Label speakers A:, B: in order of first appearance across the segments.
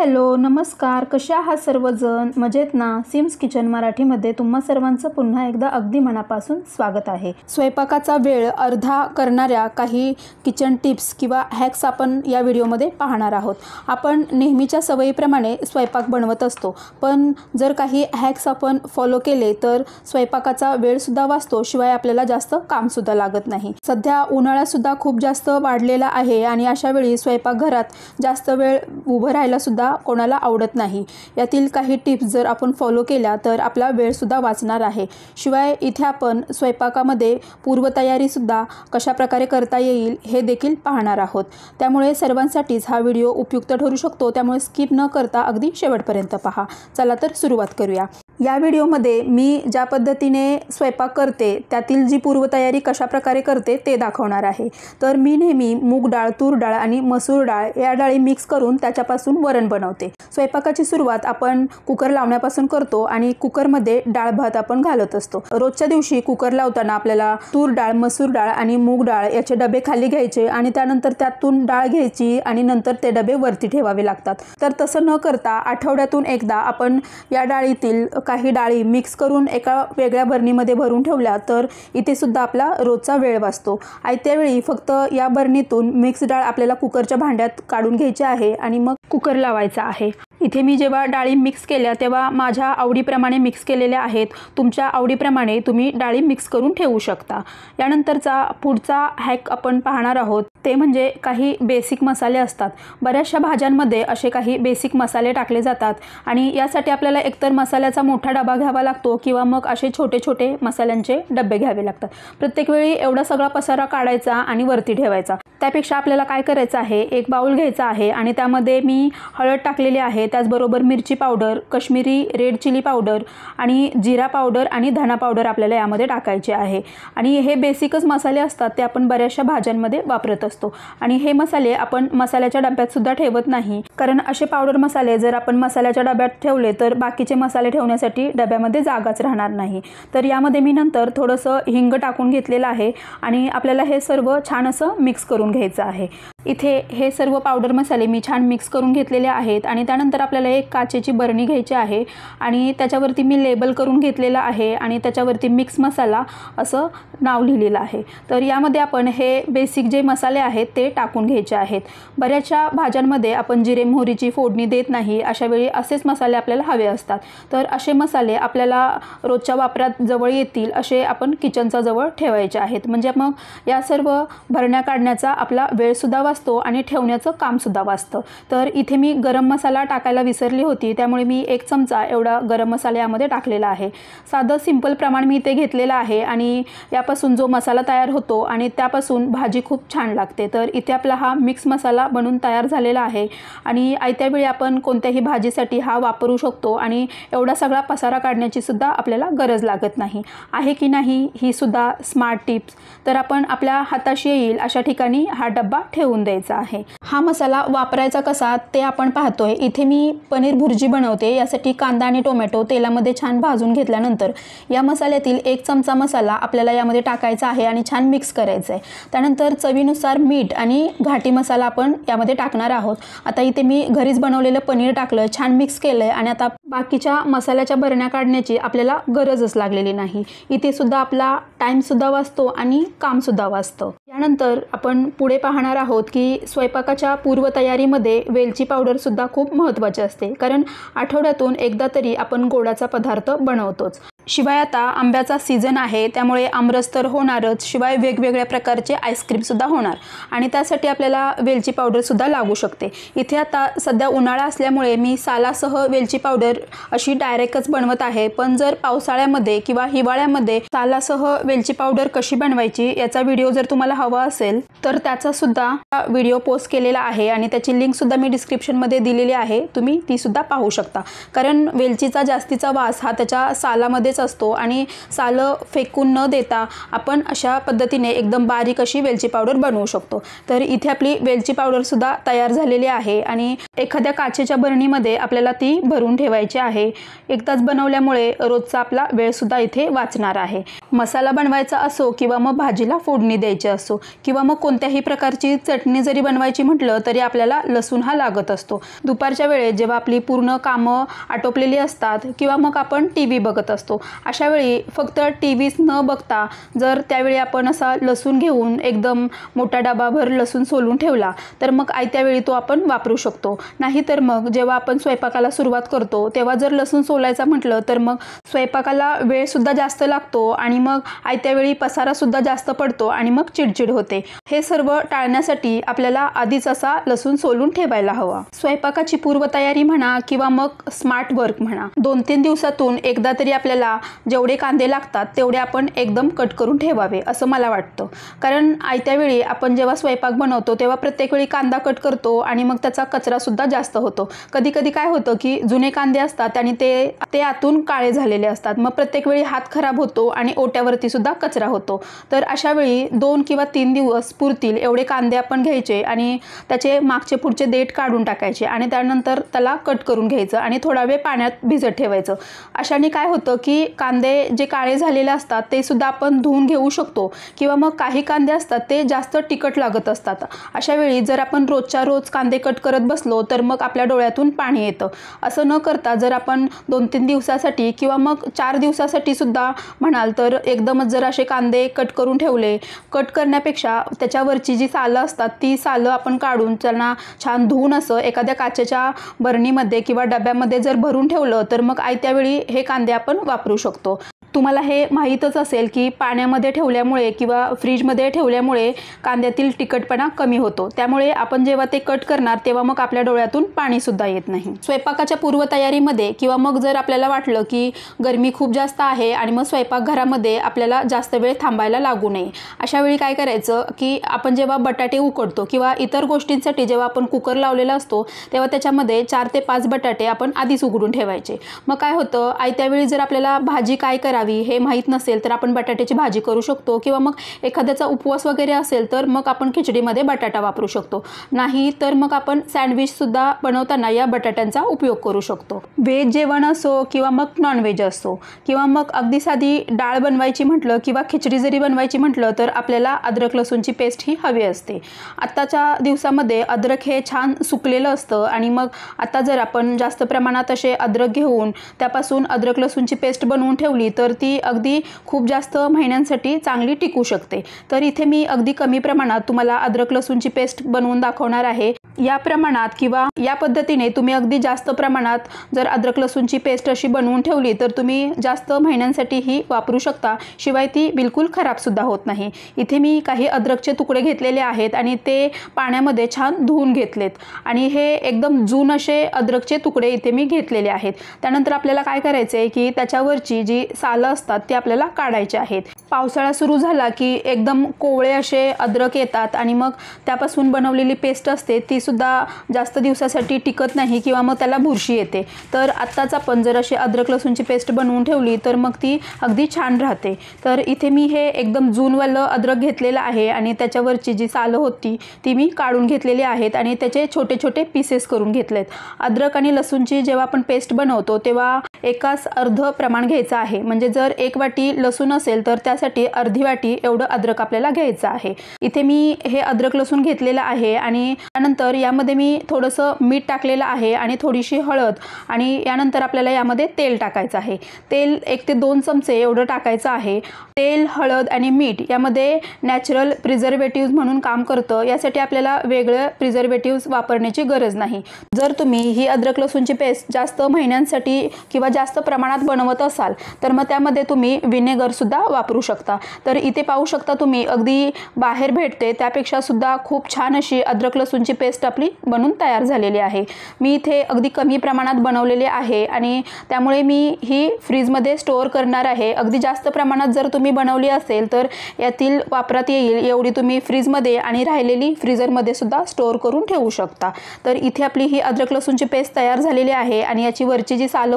A: Hello नमस्कार, कशा आहात सर्वजण? मजेत ना? सिम्स किचन मराठीमध्ये तुम्हा सर्वांचं पुन्हा एकदा अगदी मनापासून स्वागत आहे. स्वयंपाकाचा वेळ अर्धा करणाऱ्या काही किचन टिप्स किंवा हॅक्स आपण या व्हिडिओमध्ये पाहणार आहोत. आपण नेहमीच्या सवयीप्रमाणे स्वयंपाक बनवत असतो, पण जर काही हॅक्स आपण फॉलो केले तर स्वयंपाकाचा वेळसुद्धा वाचतो, शिवाय आपल्याला जास्त कामसुद्धा लागत नाही. सध्या उन्हाळासुद्धा खूप जास्त वाढलेला आहे आणि अशा वेळी स्वयंपाकघरात जास्त वेळ उभं राहायला सुद्धा कोणाला आवडत नाही. यातील काही टिप्स जर आपण फॉलो केल्या तर आपला वेळसुद्धा वाचणार आहे. शिवाय इथे आपण स्वयंपाकामध्ये पूर्वतयारीसुद्धा कशा प्रकारे करता येईल हे देखील पाहणार आहोत. त्यामुळे सर्वांसाठीच हा व्हिडिओ उपयुक्त ठरू शकतो, त्यामुळे स्किप न करता अगदी शेवटपर्यंत पहा. चला तर सुरुवात करूया. या व्हिडिओमध्ये मी ज्या पद्धतीने स्वयंपाक करते त्यातील जी पूर्वतयारी कशा प्रकारे करते ते दाखवणार आहे. तर मी नेहमी मूग डाळ, तूर डाळ आणि मसूर डाळ या डाळी मिक्स करून त्याच्यापासून वरण बनवते. स्वयंपाकाची सुरुवात आपण कुकर लावण्यापासून करतो आणि कुकरमध्ये डाळ भात आपण घालत असतो. रोजच्या दिवशी कुकर लावताना आपल्याला तूर डाळ, मसूर डाळ आणि मूग डाळ याचे डबे खाली घ्यायचे आणि त्यानंतर त्यातून डाळ घ्यायची आणि नंतर ते डबे वरती ठेवावे लागतात. तर तसं न करता आठवड्यातून एकदा आपण या डाळीतील काही डाळी मिक्स करून एका वेगळ्या भरणीमध्ये भरून ठेवल्या तर इथे सुद्धा आपला रोजचा वेळ वाचतो. आयत्या वेळी फक्त या भरणीतून मिक्स डाळ आपल्याला कुकरच्या भांड्यात काढून घ्यायची आहे आणि मग कुकर लावायचा आहे. इथे मी जेव्हा डाळी मिक्स केल्या तेव्हा माझ्या आवडीप्रमाणे मिक्स केलेल्या आहेत. तुमच्या आवडीप्रमाणे तुम्ही डाळी मिक्स करून ठेवू शकता. यानंतरचा पुढचा हॅक आपण पाहणार आहोत ते म्हणजे काही बेसिक मसाले असतात. बऱ्याचशा भाज्यांमध्ये असे काही बेसिक मसाले टाकले जातात आणि यासाठी आपल्याला एकतर मसाल्याचा मोठा डबा घ्यावा लागतो किंवा मग असे छोटे छोटे मसाल्यांचे डबे घ्यावे लागतात. प्रत्येक वेळी एवढा सगळा पसारा काढायचा आणि वरती ठेवायचा. त्यापेक्षा आपल्याला काय करायचं आहे, एक बाउल घ्यायचा आहे आणि त्यामध्ये मी हळद टाकलेली आहे, त्याचबरोबर मिरची powder, Kashmiri red chilli powder आणि जिरा पावडर आणि धना पावडर आपल्याला यामध्ये टाकायचे आहे. आणि हे बेसिकच मसाले असतात, ते आपण बऱ्याचशा भाज्यांमध्ये वापरत असतो. आणि हे मसाले आपण मसाल्याच्या डब्यात सुद्धा ठेवत नाही, कारण असे पावडर मसाले जर आपण मसाल्याच्या डब्यात ठेवले तर बाकीचे मसाले ठेवण्यासाठी डब्यामध्ये जागाच राहणार नाही. तर यामध्ये मी नंतर थोडंसं हिंग टाकून घेतलेलं आहे आणि आपल्याला हे सर्व छान असं मिक्स करून घ्यायचं आहे. इथे हे सर्व पावडर मसाले मी छान मिक्स करून घेतलेले आहेत आणि त्यानंतर आपल्याला एक काचेची बरणी घ्यायची आहे आणि त्याच्यावरती मी लेबल करून घेतलेलं आहे आणि त्याच्यावरती मिक्स मसाला असं नाव लिहिलेलं आहे. तर यामध्ये आपण हे बेसिक जे मसाले आहेत ते टाकून घ्यायचे आहेत. बऱ्याचशा भाज्यांमध्ये आपण जिरे मोहरीची फोडणी देत नाही, अशा वेळी असेच मसाले आपल्याला हवे असतात. तर असे मसाले आपल्याला रोजच्या वापरात जवळ येतील असे आपण किचनचा जवळ ठेवायचे आहेत. म्हणजे मग या सर्व भरण्या काढण्याचा आपला वेळसुद्धा वाचतो आणि ठेवण्याचं कामसुद्धा वाचतं. तर इथे मी गरम मसाला टाकायला विसरली होती, त्यामुळे मी 1 चमचा एवढा गरम मसाला यामध्ये टाकलेला आहे. साधं सिंपल प्रमाण मी इथे घेतलेलं आहे आणि यापासून जो मसाला तयार होतो आणि त्यापासून भाजी खूप छान लागते. तर इथे आपला हा मिक्स मसाला बनून तयार झालेला आहे आणि आयत्या वेळी आपण कोणत्याही भाजीसाठी हा वापरू शकतो आणि एवढा सगळा पसारा काढण्याची सुद्धा आपल्याला गरज लागत नाही. आहे की नाही ही सुद्धा स्मार्ट टिप्स. तर आपण आपल्या हाताशी येईल अशा ठिकाणी हा डब्बा ठेवून द्यायचा आहे. हा मसाला वापरायचा कसा ते आपण पाहतोय. इथे मी पनीर भुर्जी बनवते, यासाठी कांदा आणि टोमॅटो तेलामध्ये छान भाजून घेतल्यानंतर या मसाल्यातील 1 चमचा मसाला आपल्याला यामध्ये टाकायचा आहे आणि छान मिक्स करायचं आहे. त्यानंतर चवीनुसार मीठ आणि घाटी मसाला आपण यामध्ये टाकणार आहोत. आता इथे मी घरीच बनवलेलं पनीर टाकलं, छान मिक्स केलंय आणि आता बाकीच्या मसाल्याच्या भरण्या काढण्याची आपल्याला गरजच लागलेली नाही. इथे सुद्धा आपला टाईमसुद्धा वाचतो आणि कामसुद्धा वाचतं. यानंतर आपण पुढे पाहणार आहोत की स्वयंपाकाच्या पूर्वतयारीमध्ये वेलची पावडर सुद्धा खूप महत्त्वाची असते, कारण आठवड्यातून एकदा तरी आपण गोडाचा पदार्थ बनवतोच. शिवाय आता आंब्याचा सीझन आहे, त्यामुळे आमरस तर होणारच, शिवाय वेगवेगळ्या प्रकारचे आईस्क्रीमसुद्धा होणार आणि त्यासाठी आपल्याला वेलची पावडरसुद्धा लागू शकते. इथे आता सध्या उन्हाळा असल्यामुळे मी सालासह वेलची पावडर अशी डायरेक्टच बनवत आहे, पण जर पावसाळ्यामध्ये किंवा हिवाळ्यामध्ये सालासह वेलची पावडर कशी बनवायची याचा व्हिडिओ जर तुम्हाला हवा असेल तर त्याचा सुद्धा व्हिडिओ पोस्ट केलेला आहे आणि त्याची लिंकसुद्धा मी डिस्क्रिप्शनमध्ये दिलेली आहे, तुम्ही ती सुद्धा पाहू शकता. कारण वेलचीचा जास्तीचा वास हा त्याच्या सालामध्ये घरामध्येच असतो आणि सालं फेकून न देता आपण अशा पद्धतीने एकदम बारीक अशी वेलची पावडर बनवू शकतो। तर इथे आपली वेलची पावडरसुद्धा तयार झालेली आहे आणि एखाद्या काचेच्या बरणीमध्ये आपल्याला ती भरून ठेवायची आहे। एकदाच बनवल्यामुळे रोजचा आपला वेळसुद्धा इथे वाचणार आहे। मसाला बनवायचा असो किंवा मग भाजीला फोडणी द्यायची असो किंवा मग कोणत्याही प्रकारची चटणी जरी बनवायची म्हटलं तरी आपल्याला लसूण हा लागत असतो। दुपारच्या वेळेत जेव्हा आपली पूर्ण कामं आटोपलेली असतात किंवा मग आपण टीव्ही बघत असतो, अशा वेळी फक्त टीव्हीच न बघता जर त्यावेळी आपण असा लसूण घेऊन एकदम मोठा डबाभर लसूण सोलून ठेवला तर मग आयत्या वेळी तो आपण वापरू शकतो। नाहीतर मग जेव्हा आपण स्वयंपाकाला सुरुवात करतो तेव्हा जर लसूण सोलायचा म्हटलं तर मग स्वयंपाकाला वेळसुद्धा जास्त लागतो आणि मग आयत्या वेळी पसारासुद्धा जास्त पडतो आणि मग चिडचिड होते। हे सर्व टाळण्यासाठी आपल्याला आधीच असा लसूण सोलून ठेवायला हवा। स्वयंपाकाची पूर्वतयारी म्हणा किंवा मग स्मार्ट वर्क म्हणा, 2-3 दिवसातून एकदा तरी आपल्याला जेवढे कांदे लागतात तेवढे आपण एकदम कट करून ठेवावे असं मला वाटतं। कारण आयत्या वेळी आपण जेव्हा स्वयंपाक बनवतो तेव्हा प्रत्येक वेळी कांदा कट करतो आणि मग त्याचा कचरासुद्धा जास्त होतो। कधी कधी काय होतं की जुने कांदे असतात आणि ते आतून काळे झालेले असतात, मग प्रत्येक वेळी हात खराब होतो आणि ओट्यावरती सुद्धा कचरा होतो। तर अशा वेळी 2 किंवा 3 दिवस पुरतील एवढे कांदे आपण घ्यायचे आणि त्याचे मागचे पुढचे देठ काढून टाकायचे आणि त्यानंतर त्याला कट करून घ्यायचं आणि थोडा वेळ पाण्यात भिजत ठेवायचं। अशाने काय होतं की कांदे जे काळे झालेले असतात ते सुद्धा आपण धुवून घेऊ शकतो किंवा मग काही कांदे असतात ते जास्त तिखट लागत असतात। अशा वेळी जर आपण रोजच्या रोज कांदे कट करत बसलो तर मग आपल्या डोळ्यातून पाणी येतं। असं न करता जर आपण 2-3 दिवसासाठी किंवा मग 4 दिवसासाठी सुद्धा म्हणाल तर एकदमच जर असे कांदे कट करून ठेवले, कट करण्यापेक्षा त्याच्यावरची जी सालं असतात ती सालं आपण काढून त्यांना छान धुवून असं एखाद्या काचेच्या बरणीमध्ये किंवा डब्यामध्ये जर भरून ठेवलं तर मग आयत्या वेळी हे कांदे आपण वापरू शकतो। तुम्हाला हे माहीतच असेल की पाण्यामध्ये ठेवल्यामुळे किंवा फ्रीजमध्ये ठेवल्यामुळे कांद्यातील तिखटपणा कमी होतो, त्यामुळे आपण जेव्हा ते कट करणार तेव्हा मग आपल्या डोळ्यातून पाणीसुद्धा येत नाही। स्वयंपाकाच्या पूर्वतयारीमध्ये किंवा मग जर आपल्याला वाटलं की गरमी खूप जास्त आहे आणि मग स्वयंपाकघरामध्ये आपल्याला जास्त वेळ थांबायला लागू नये, अशा वेळी काय करायचं की आपण जेव्हा बटाटे उकडतो किंवा इतर गोष्टींसाठी जेव्हा आपण कुकर लावलेला असतो तेव्हा त्याच्यामध्ये 4 ते 5 बटाटे आपण आधीच उकडून ठेवायचे। मग काय होतं, आयत्या वेळी जर आपल्याला भाजी काय करावी हे माहीत नसेल तर आपण बटाट्याची भाजी करू शकतो किंवा मग एखाद्याचा उपवास वगैरे असेल तर मग आपण खिचडीमध्ये बटाटा वापरू शकतो। नाही तर मग आपण सँडविचसुद्धा बनवताना या बटाट्यांचा उपयोग करू शकतो। व्हेज जेवण असो किंवा मग नॉनव्हेज असो किंवा मग अगदी साधी डाळ बनवायची म्हटलं किंवा खिचडी जरी बनवायची म्हटलं तर आपल्याला अद्रक लसूणची पेस्ट ही हवी असते। आत्ताच्या दिवसामध्ये अद्रक हे छान सुकलेलं असतं आणि मग आता जर आपण जास्त प्रमाणात असे अद्रक घेऊन त्यापासून अद्रक लसूणची पेस्ट बनवून ठेवली तर ती अगदी खूप जास्त महिन्यांसाठी चांगली टिकू शकते। तर इथे मी अगदी कमी प्रमाणात तुम्हाला अद्रक लसूणची पेस्ट बनवून दाखवणार आहे। या प्रमाणात किंवा या पद्धतीने तुम्ही अगदी जास्त प्रमाणात जर अद्रक लसूणची पेस्ट अशी बनवून ठेवली तर तुम्ही जास्त महिन्यांसाठी ही वापरू शकता, शिवाय ती बिलकुल खराबसुद्धा होत नाही। इथे मी काही अद्रकचे तुकडे घेतलेले आहेत आणि ते पाण्यामध्ये छान धुवून घेतलेत आणि हे एकदम जून असे अद्रकचे तुकडे इथे मी घेतलेले आहेत। त्यानंतर आपल्याला काय करायचं आहे की त्याच्यावरची जी सालं असतात ते आपल्याला काढायचे आहेत। पावसाळा सुरू झाला की एकदम कोवळे असे अद्रक येतात आणि मग त्यापासून बनवलेली पेस्ट असते ती सुद्धा जास्त दिवसासाठी टिकत नाही किंवा मग त्याला बुरशी येते। तर आत्ताच आपण जर अशी अद्रक लसूणची पेस्ट बनवून ठेवली तर मग ती अगदी छान राहते। तर इथे मी हे एकदम जूनवालं अद्रक घेतलेलं आहे आणि त्याच्यावरची जी सालं होती ती मी काढून घेतलेली आहेत आणि त्याचे छोटे छोटे पीसेस करून घेतलेत। अद्रक आणि लसूणची जेव्हा आपण पेस्ट बनवतो तेव्हा एकाच अर्ध प्रमाण घ्यायचं आहे, म्हणजे जर 1 वाटी लसूण असेल तर त्यासाठी अर्धी वाटी एवढं अद्रक आपल्याला घ्यायचं आहे। इथे मी हे अद्रक लसूण घेतलेलं आहे आणि त्यानंतर यामध्ये मी थोडंसं मीठ टाकलेलं आहे आणि थोडीशी हळद आणि यानंतर आपल्याला यामध्ये तेल टाकायचं आहे। तेल 1 ते 2 चमचे एवढं टाकायचं आहे। तेल, हळद आणि मीठ यामध्ये नॅचरल प्रिझर्वेटिव्ह म्हणून काम करतं, यासाठी आपल्याला वेगळं प्रिझर्वेटिव्ह वापरण्याची गरज नाही। जर तुम्ही ही अद्रक लसूणची पेस्ट जास्त महिन्यांसाठी किंवा जास्त प्रमाणात बनवत असाल तर मग त्यामध्ये तुम्ही विनेगर सुद्धा वापरू शकता। तर इथे पाहू शकता तुम्ही अगदी बाहेर भेटते त्यापेक्षा सुद्धा खूप छान अशी अद्रक लसूणची पेस्ट आपली बनून तयार झालेली आहे। मी इथे अगदी कमी प्रमाणात बनवलेले आहे आणि त्यामुळे मी ही फ्रीजमध्ये स्टोअर करणार आहे। अगदी जास्त प्रमाणात जर तुम्ही बनवली असेल तर यातील वापरात येईल एवढी तुम्ही फ्रीजमध्ये आणि राहिलेली फ्रीजरमध्ये सुद्धा स्टोअर करून ठेवू शकता। तर इथे आपली ही अद्रक लसूणची पेस्ट तयार झालेली आहे आणि याची वरची जी सालं होती ती मी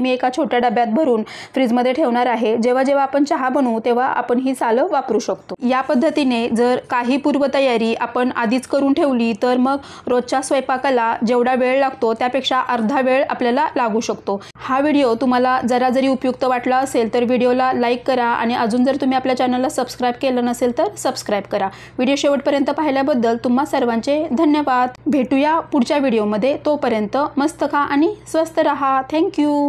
A: मी एका छोट्या डब्यात भरून फ्रीजमध्ये ठेवणार आहे। जेव्हा जेव्हा आपण चहा बनवू तेव्हा आपण ही सालं वापरू शकतो। या पद्धतीने जर काही पूर्वतयारी आपण आधीच करून ठेवली तर मग रोजच्या स्वयंपाकाला जेवढा वेळ लागतो त्यापेक्षा अर्धा वेळ आपल्याला लागू शकतो। हा व्हिडिओ तुम्हाला जरा जरी उपयुक्त वाटला असेल तर व्हिडिओला लाईक करा आणि अजून जर तुम्ही आपल्या चॅनलला सबस्क्राईब केलं नसेल तर सबस्क्राईब करा। व्हिडिओ शेवटपर्यंत पाहिल्याबद्दल तुम्हा सर्वांचे धन्यवाद। भेटूया पुढच्या व्हिडिओमध्ये, तोपर्यंत मस्त खा आणि स्वस्त रहा। थँक्यू।